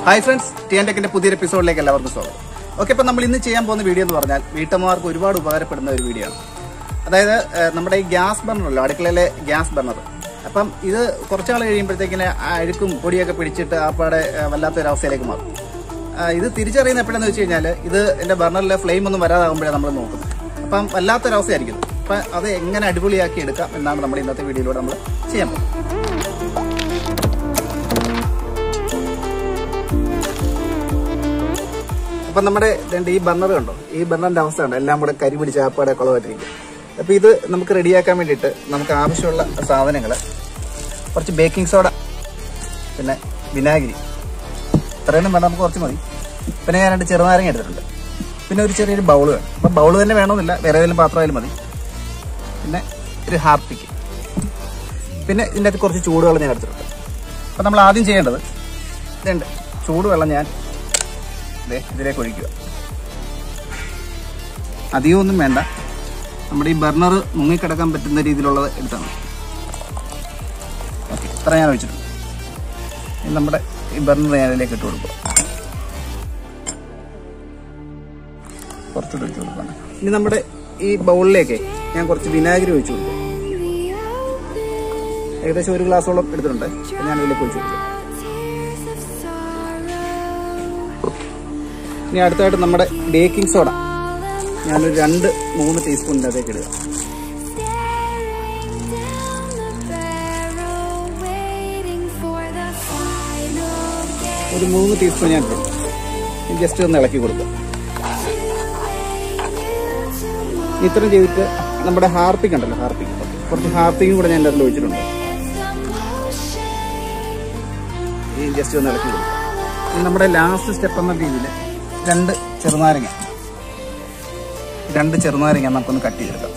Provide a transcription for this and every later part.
Hi friends, TN ടെക്കിന്റെ പുതിയൊരു എപ്പിസോഡിലേക്ക് എല്ലാവർക്കും സ്വാഗതം. ഓക്കെ, ഇപ്പം നമ്മൾ ഇന്ന് ചെയ്യാൻ പോകുന്ന വീഡിയോ എന്ന് പറഞ്ഞാൽ വീട്ടമ്മമാർക്ക് ഒരുപാട് ഉപകാരപ്പെടുന്ന ഒരു വീഡിയോ ആണ്. അതായത് നമ്മുടെ ഈ ഗ്യാസ് ബർണറല്ലോ, അടുക്കളയിലെ ഗ്യാസ് ബർണർ. അപ്പം ഇത് കുറച്ചാൾ കഴിയുമ്പോഴത്തേക്കിന് അഴുക്കും പൊടിയൊക്കെ പിടിച്ചിട്ട് ആ പാടെ വല്ലാത്തൊരവസ്ഥയിലേക്ക് മാറും. ഇത് തിരിച്ചറിയുന്ന എപ്പോഴെന്ന് വെച്ച് കഴിഞ്ഞാൽ ഇത് എൻ്റെ ബർണറിലെ ഫ്ലെയിം ഒന്നും വരാതാകുമ്പോഴാണ് നമ്മൾ നോക്കുന്നത്. അപ്പം വല്ലാത്തൊരവസ്ഥയായിരിക്കും. അപ്പം അത് എങ്ങനെ അടിപൊളിയാക്കി എടുക്കാം എന്നാണ് നമ്മുടെ ഇന്നത്തെ വീഡിയോയിലൂടെ നമ്മൾ ചെയ്യാൻ പോകുന്നത്. അപ്പം നമ്മുടെ ഈ ബർണർ കണ്ടോ, ഈ ബർണറിന്റെ അവസ്ഥ ഉണ്ട്, എല്ലാം കൂടെ കരി പിടിച്ച് ആപ്പാടെ കുളമായിട്ടിരിക്കും. അപ്പം ഇത് നമുക്ക് റെഡിയാക്കാൻ വേണ്ടിയിട്ട് നമുക്ക് ആവശ്യമുള്ള സാധനങ്ങൾ കുറച്ച് ബേക്കിംഗ് സോഡ, പിന്നെ വിനാഗിരി, ഇത്രയൊന്നും വേണ്ട, നമുക്ക് കുറച്ച് മതി. പിന്നെ ഞാൻ 2 ചെറുനാരങ്ങ എടുത്തിട്ടുണ്ട്. പിന്നെ ഒരു ചെറിയൊരു ബൗള് വേണം. അപ്പം ബൗള് തന്നെ വേണമെന്നില്ല, വേറെ ഏതെങ്കിലും പാത്രമായാലും മതി. പിന്നെ ഒരു ഹാർപ്പിക്ക്, പിന്നെ ഇതിൻ്റെ അകത്ത് കുറച്ച് ചൂടുവെള്ളം ഞാൻ എടുത്തിട്ടുണ്ട്. അപ്പം നമ്മൾ ആദ്യം ചെയ്യേണ്ടത് ഇതുണ്ട്, ചൂടുവെള്ളം ഞാൻ ഇതിലേക്ക് ഒഴിക്കുക. അധികമൊന്നും വേണ്ട, നമ്മുടെ ഈ ബർണർ മുങ്ങിക്കിടക്കാൻ പറ്റുന്ന രീതിയിലുള്ളത് എടുത്താണ്. ഓക്കെ, ഇത്ര ഞാൻ ഒഴിച്ചിട്ടുണ്ട്. ഇനി നമ്മുടെ ഈ ബർണർ ഞാൻ അതിലേക്ക് ഇട്ട് കൊടുക്കുക. കുറച്ചുകൂടെ ഒഴിച്ചു കൊടുക്കണം. ഇനി നമ്മുടെ ഈ ബൗളിലേക്ക് ഞാൻ കുറച്ച് വിനാഗിരി ഒഴിച്ചു കൊടുക്കും. ഏകദേശം 1 ഗ്ലാസോളം എടുത്തിട്ടുണ്ട്. ഞാൻ ഇതിലേക്ക് ഒഴിച്ചു കൊടുക്കും. ഇനി അടുത്തായിട്ട് നമ്മുടെ ബേക്കിംഗ് സോഡ ഞാനൊരു 2-3 ടീസ്പൂണിൻ്റെ അതേക്ക് ഇടുക. ഒരു 3 ടീസ്പൂൺ ഞാൻ ഇട്ടു. ജസ്റ്റ് ഒന്ന് ഇളക്കി കൊടുക്കുക. ഇത്രയും ചെയ്തിട്ട് നമ്മുടെ ഹാർപ്പിക്ക് ഉണ്ടല്ലോ, ഹാർപ്പിക്ക്, കുറച്ച് ഹാർപ്പിക്കും കൂടെ ഞാൻ അതിൽ ഒഴിച്ചിട്ടുണ്ട്. ഈ ജസ്റ്റ് ഒന്ന് ഇളക്കി കൊടുക്കുക. ഇനി നമ്മുടെ ലാസ്റ്റ് സ്റ്റെപ്പ് എന്ന രീതിയിൽ 2 ചെറുനാരങ്ങ നമുക്കൊന്ന് കട്ട് ചെയ്തെടുക്കാം.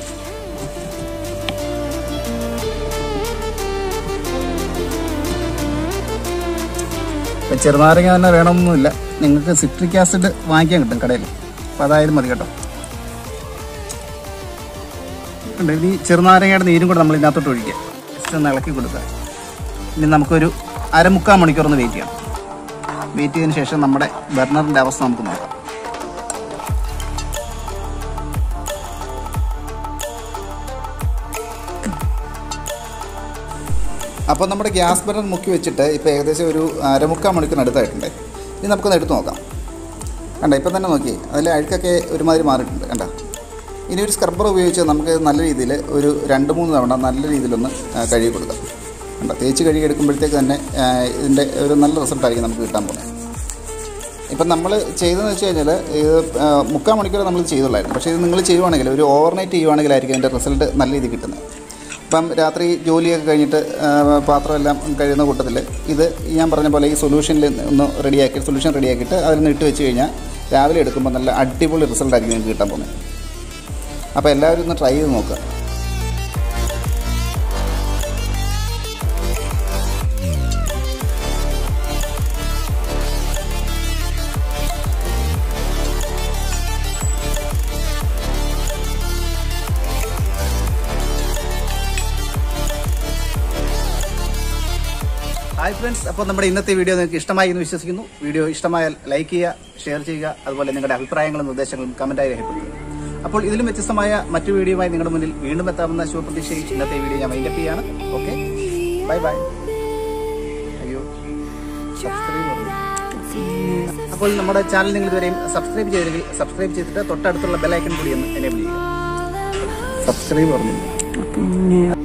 ഇപ്പം ചെറുനാരങ്ങ തന്നെ വേണമെന്നൊന്നുമില്ല, നിങ്ങൾക്ക് സിട്രിക് ആസിഡ് വാങ്ങിക്കാൻ കിട്ടും കടയിൽ, അപ്പം അതായാലും മതി കേട്ടോ. ഈ ചെറുനാരങ്ങയുടെ നീരും കൂടെ നമ്മൾ ഇതിനകത്തോട്ട് ഒഴിക്കുക. ജസ്റ്റ് ഒന്ന് ഇളക്കി കൊടുക്കുക. ഇനി നമുക്കൊരു 1/4 മണിക്കൂർ വെയിറ്റ് ചെയ്യണം. വെയിറ്റ് ചെയ്തതിന് ശേഷം നമ്മുടെ ബർണറിൻ്റെ അവസ്ഥ നമുക്ക് നോക്കാം. അപ്പോൾ നമ്മുടെ ഗ്യാസ് ബർണർ മുക്കി വെച്ചിട്ട് ഇപ്പോൾ ഏകദേശം ഒരു 1/4 മണിക്കൂറിനടുത്തായിട്ടുണ്ട്. ഇനി നമുക്കൊന്ന് എടുത്ത് നോക്കാം. കണ്ട, ഇപ്പം തന്നെ നോക്കി അതിൽ അഴുക്കൊക്കെ ഒരുമാതിരി മാറിയിട്ടുണ്ട്. കണ്ട, ഇനി ഒരു സ്ക്രബ്ബർ ഉപയോഗിച്ച് നമുക്ക് നല്ല രീതിയിൽ ഒരു 2-3 തവണ നല്ല രീതിയിലൊന്ന് കഴുകി കൊടുക്കാം. കണ്ട, തേച്ച് കഴുകി എടുക്കുമ്പോഴത്തേക്ക് തന്നെ ഇതിൻ്റെ ഒരു നല്ല റിസൾട്ടായിരിക്കും നമുക്ക് കിട്ടാൻ പോകുന്നത്. ഇപ്പം നമ്മൾ ചെയ്തതെന്ന് വെച്ച് കഴിഞ്ഞാൽ ഇത് 3/4 മണിക്കൂർ നമ്മൾ ചെയ്തുള്ളായിരുന്നു. പക്ഷേ ഇത് നിങ്ങൾ ചെയ്യുവാണെങ്കിൽ ഒരു ഓവർനൈറ്റ് ചെയ്യുവാണെങ്കിലായിരിക്കും അതിൻ്റെ റിസൾട്ട് നല്ല രീതിയിൽ കിട്ടുന്നത്. ഇപ്പം രാത്രി ജോലിയൊക്കെ കഴിഞ്ഞിട്ട് പാത്രമെല്ലാം കഴിയുന്ന കൂട്ടത്തിൽ ഇത് ഞാൻ പറഞ്ഞ പോലെ ഈ സൊല്യൂഷൻ റെഡിയാക്കിയിട്ട് അതിൽ നിന്ന് ഇട്ട് വെച്ച് കഴിഞ്ഞാൽ രാവിലെ എടുക്കുമ്പോൾ നല്ല അടിപൊളി റിസൾട്ടായിരിക്കും നിങ്ങൾക്ക് കിട്ടാൻ പോകുന്നത്. അപ്പോൾ എല്ലാവരും ഒന്ന് ട്രൈ ചെയ്ത് നോക്കുക. ഹായ് ഫ്രണ്ട്സ്, അപ്പോൾ നമ്മുടെ ഇന്നത്തെ വീഡിയോ നിങ്ങൾക്ക് ഇഷ്ടമായി എന്ന് വിശ്വസിക്കുന്നു. വീഡിയോ ഇഷ്ടമായാൽ ലൈക്ക് ചെയ്യുക, ഷെയർ ചെയ്യുക, അതുപോലെ നിങ്ങളുടെ അഭിപ്രായങ്ങളും നിർദ്ദേശങ്ങളും കമൻറ്റായി രേഖപ്പെടുത്തുക. അപ്പോൾ ഇതിലും വ്യത്യസ്തമായ മറ്റു വീഡിയോയുമായി നിങ്ങളുടെ മുന്നിൽ വീണ്ടും എത്താവുന്ന ശുഭപ്രതീക്ഷയിൽ ഇന്നത്തെ വീഡിയോ ഞാൻ വൈൻഡപ്പ് ചെയ്യാണ്. Okay, bye bye. അയ്യോ, സബ്സ്ക്രൈബ്. അപ്പോൾ നമ്മുടെ ചാനൽ നിങ്ങൾ ഇതുവരെയും സബ്സ്ക്രൈബ് ചെയ്തില്ലെങ്കിൽ സബ്സ്ക്രൈബ് ചെയ്തിട്ട് തൊട്ടടുത്തുള്ള ബെൽ ഐക്കൺ കൂടി ഒന്ന് എനേബിൾ ചെയ്യുക. സബ്സ്ക്രൈബ് പറഞ്ഞു.